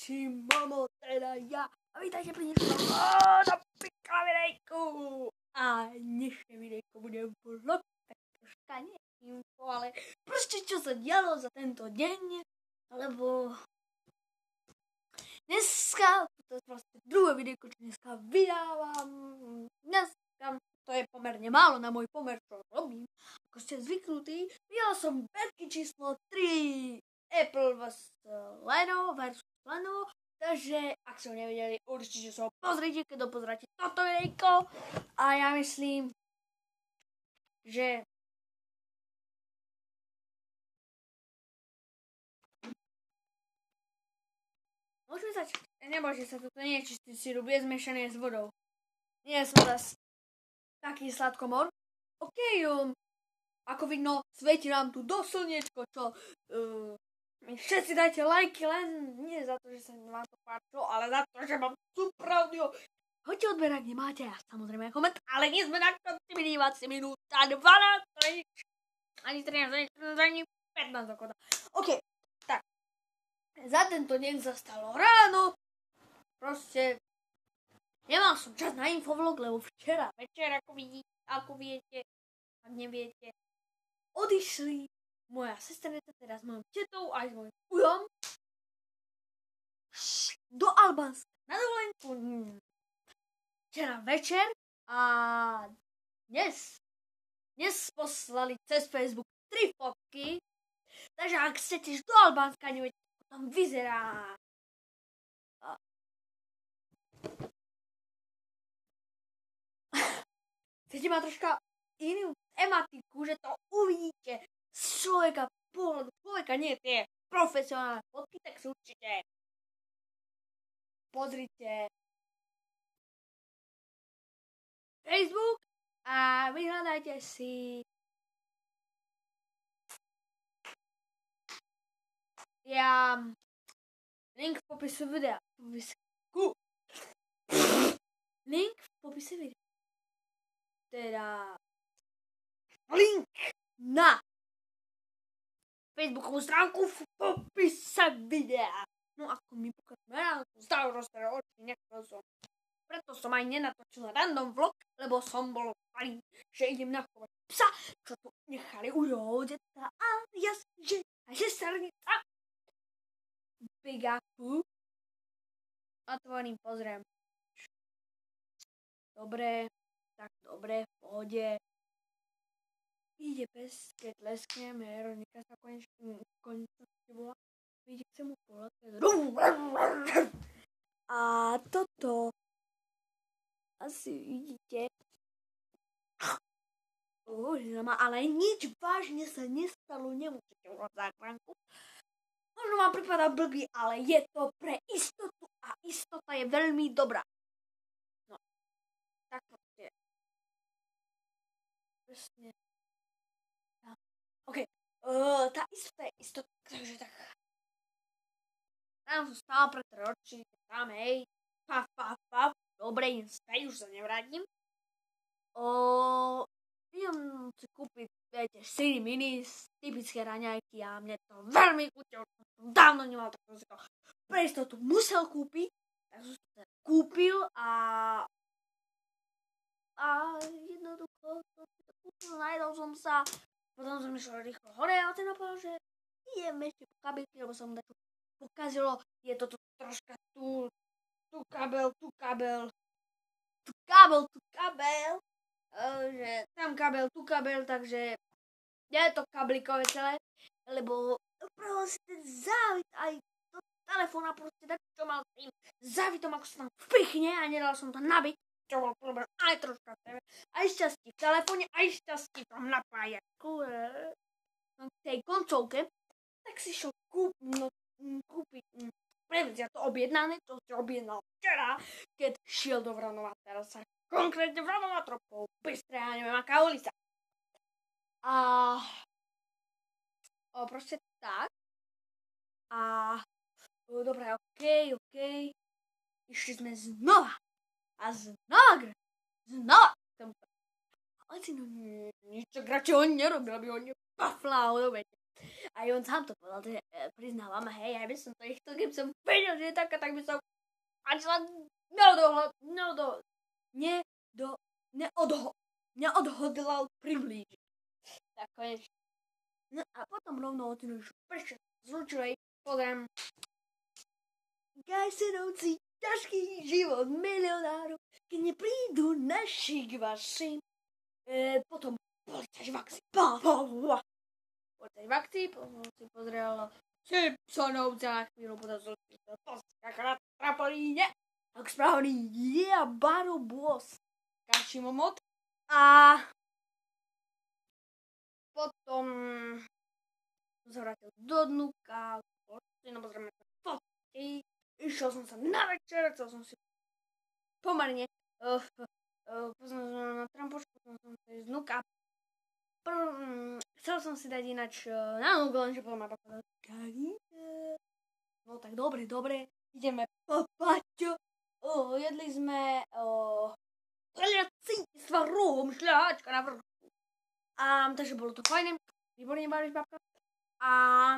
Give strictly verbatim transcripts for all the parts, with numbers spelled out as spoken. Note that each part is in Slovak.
Čím mamo, teda ja. A vítajte pri dnešnom na pika videjku. A dnešné videjko bude vlog, tak troška nie info, ale proste čo sa dialo za tento deň, lebo dneska, to je proste druhé videjko, čo dneska vydávam. Dneska to je pomerne málo na môj pomer, čo robím. Ako ste zvyknutí, videl som betky číslo tri, Apple versus Lenovo versus Lenovo, takže ak ste ho nevideli, určite sa ho pozrite, keď ho pozráte toto videjko. A ja myslím, že môžeme začať. Nebojte sa, toto nie je čistý sirup, je zmiešaný s vodou. Nie som zase taký sladkomor. OK, um, ako vidno, svieti nám tu do slniečko, čo uh, všetci dajte lajky, len nie za to, že sa vám to páčilo, ale za to, že mám super audio. Hoďte odber, ak nemáte, a samozrejme koment, ale nie sme na konci dvadsať minút a dvanásť, ani trinásť, ani pätnásť dokonca. OK, tak, za tento deň sa stalo ráno, proste nemal som čas na infovlog, lebo včera večer, ako vidíte, ako viete, ak neviete, odišli moja sestrnica teda s mojou tetou aj s mojím ujom do Albánska na dovolenku včera večer a dnes, dnes poslali cez Facebook tri fotky, takže ak chcete ísť do Albánska a neviete, ako tam vyzerá chcete mať troška inú tematiku, že to uvidíte z človeka pohľadu človeka, nie tie profesionálne fotky, tak si určite pozrite Facebook a vyhľadajte si ja link v popise videa link v popise videa teda link na Facebookovú stránku v popise videa. No ako mi pokazme ráno, stále roztare oči, nechcel som. Preto som aj nenatočil random vlog, lebo som bol starý, že idem nachovať psa, čo tu nechali urodeta a ja že a že srnica. Bigaku. Otvorím, pozriem. Dobre, tak dobre, v pohode. Ide pes, keď lesknem, Veronika sa konečne bola. Vidíte, chcem mu pohľadkať. A toto asi vidíte. Uh, ale nič vážne sa nestalo, nemusíte urobiť záchranku. Možno vám pripadá blbý, ale je to pre istotu a istota je veľmi dobrá. No, tak proste. Presne. OK, uh, tá istota je istota, takže tak. Ráno som stál pre troči, tam hej, paf, paf, paf, dobre, idem späť, už sa nevrátim. Uh, idem si kúpiť, viete, Siri Mini, typické raňajky a mne to veľmi chutilo, som dávno nemal, tak som si to pre istotu musel kúpiť, tak som si to kúpil a a jednoducho som si to kúpil, najedol som sa. Potom som išiel rýchlo hore a ten napadol, že idem ešte po kabelky, lebo som to pokazilo. Je to tu troška tu, tu kabel, tu kabel, tu kabel, tu kabel, uh, že tam kabel, tu kabel, takže je to kablikové celé, lebo upravil si ten závit aj do telefóna, proste tak, čo mal s tým závitom, ako sa tam vpichne a nedal som to nabiť. Čo bol problém aj troška v tebe. Aj šťastí v telefóne, aj šťastí v tom napájačku. No, k tej koncovke, tak si šiel kúp, no, kúpiť, previť ja to objednané, čo si objednal včera, keď šiel do Vranova. Teraz sa konkrétne Vranova tropou bystré a neviem aká ulica. A o, proste tak. A o, dobré, okej, okay, okej. Okay. Išli sme znova. A znova, znova tam. Ale si no nič tak radšej ho nerobil, aby ho nepaflal, viete. A on sám to povedal, že e, priznávam, hej, ja by som to nechcel, keby som vedel, že je taká, tak by som ani sa neodohľad, neodo, ne, do, neodho, neodhodlal priblížiť. Tak konečne. No a potom rovno od tým, že prečo zlučilej, pozriem. Gajsenovci, ťažký život milionárov, keď neprídu naši k vašim. E, potom policajt vakcí, bá, bá, bá. Policajt vakcí, potom si pozrel Simpsonovce na chvíľu, potom zlučil pozdravka na trampolíne. Tak správny je yeah, Baro Boss. Kaši momot. A potom som sa vrátil do Dnuka, no pozrieme sa fotky, išiel som sa na večer, chcel som si pomerne uh, uh, pozriem sa na trampočku, potom som sa z Dnuka. Prv, chcel som si dať ináč uh, na Dnuk, lenže potom ma povedal, no tak dobre, dobre, ideme po Paťo. Uh, jedli sme uh, s rohom šľahačka na vrchu. A takže bolo to fajné, výborne bavíš babka. A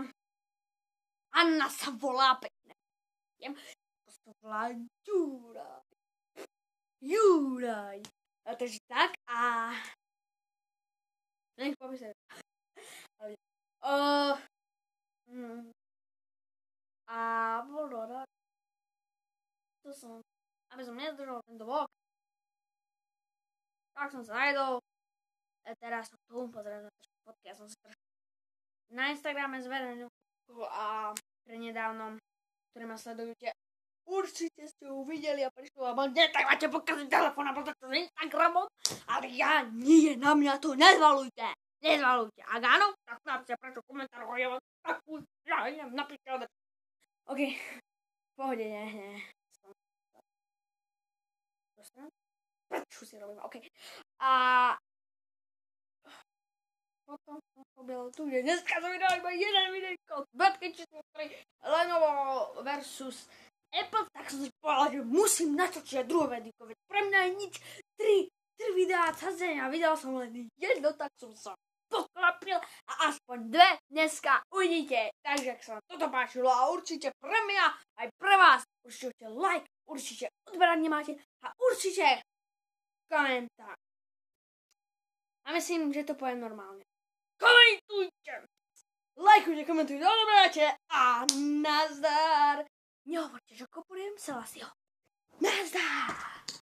Anna sa volá pekne. Viem, to sa volá Juraj. Juraj. A takže tak a nech povie sa. Uh, mm, a bolo rád. To som, aby som nezdržal tento vlog. Tak som sa najedol. A teraz som tu pozrel na fotky. Ja som si trošku na Instagrame zverejnil a prenedávnom, ktoré ma sledujete, určite ste ju videli a prišlo a nie, tak máte pokaziť telefón a potom s Instagramom, ale ja nie, na mňa to nezvalujte. Nezvalujte. Ak áno, tak napíšte prečo komentár, ja vám takú, ja idem napíšte odre. OK, v pohode, nie, nie. Prečo si robím, OK. A potom som pobil tu, že dneska som vydal iba jeden videjko, Batky číslo tri, Lenovo versus Apple, tak som si povedal, že musím natočiť druhé videjko, veď pre mňa je nič, tri, tri videá cazenia, vydal som len jedno, tak som sa poklapil a aspoň dve dneska uvidíte. Takže ak sa vám toto páčilo a určite pre mňa, aj pre vás, určite like, určite odberať nemáte a určite komentár. A myslím, že to poviem normálne. Komentujte! Lajkujte, komentujte, odberajte a nazdar! Nehovorte, že kopujem Celasiho. Nazdar!